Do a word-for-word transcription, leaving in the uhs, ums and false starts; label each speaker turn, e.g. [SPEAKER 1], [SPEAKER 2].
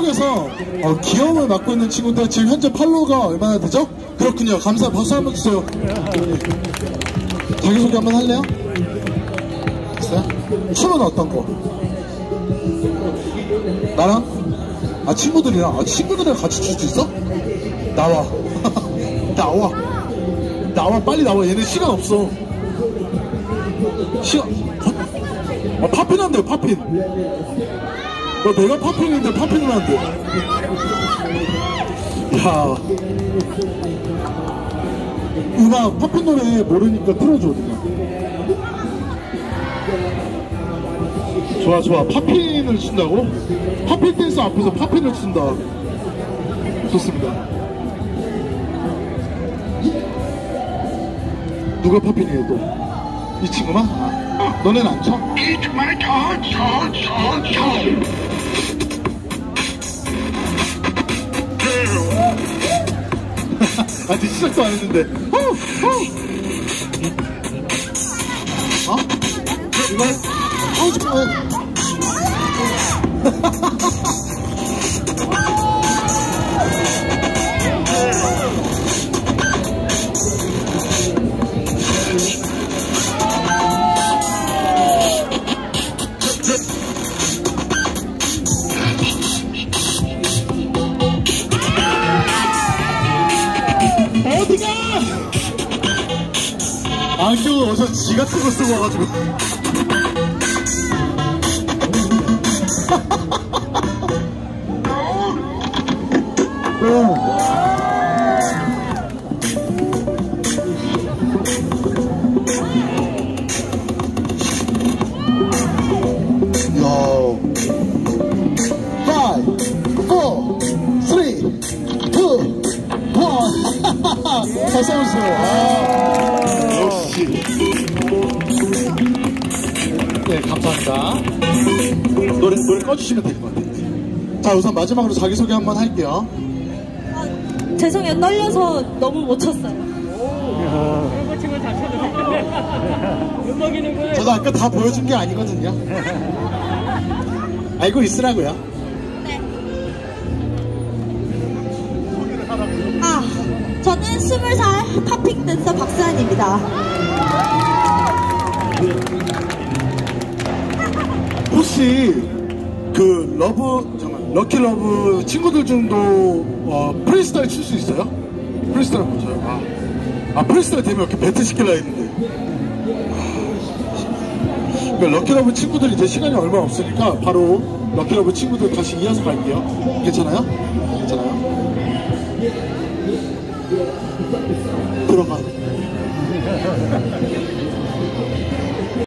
[SPEAKER 1] 한국에서 어, 귀여움을 맡고 있는 친구인데 지금 현재 팔로워가 얼마나 되죠? 그렇군요. 감사. 박수 한번 주세요. 자기소개 한번 할래요? 있어요? 춤은 어떤 거? 나랑? 아 친구들이랑? 아 친구들이랑 같이 출 수 있어? 나와. 나와. 나와 빨리 나와. 얘네 시간 없어. 시간. 아 팝핀 한대 팝핀. 너 내가 팝핀인데 팝핀을 한대. 야 음악 팝핀 노래 모르니까 틀어줘. 좋아 좋아. 팝핀을 춘다고? 팝핀 댄스 앞에서 팝핀을 춘다. 좋습니다. 누가 팝핀이에요 또? 이 친구만? 아, 너네는 안 쳐? 아직 시작도 안 했는데. 어? 어? 어? 이거? 하고 싶은 거 해. 어디가? 안경을 어디서 지 같은 거 쓰고 와가지고. 어서오세요. 아, 역시. 네, 감사합니다. 노래, 노래 꺼주시면 될 것 같아요. 자, 우선 마지막으로 자기소개 한번 할게요.
[SPEAKER 2] 아, 죄송해요. 떨려서 너무 못 쳤어요.
[SPEAKER 3] 그런 친구 다 쳐도 음악이는 거예요.
[SPEAKER 1] 저도 아까 다 보여준 게 아니거든요. 알고 있으라고요.
[SPEAKER 2] 네. 아, 저는 스물 살 팝핑 댄서 박수환입니다.
[SPEAKER 1] 혹시 그 러브 잠깐 럭키 러브 친구들 중도 어, 프리스타일 출 수 있어요? 프리스타일 뭐죠? 아, 아 프리스타일 되면 이렇게 배트 시킬라 했는데. 아, 그러니까 럭키 러브 친구들이 이제 시간이 얼마 없으니까 바로 럭키 러브 친구들 다시 이어서 갈게요. 괜찮아요? 괜찮아요? 들어가.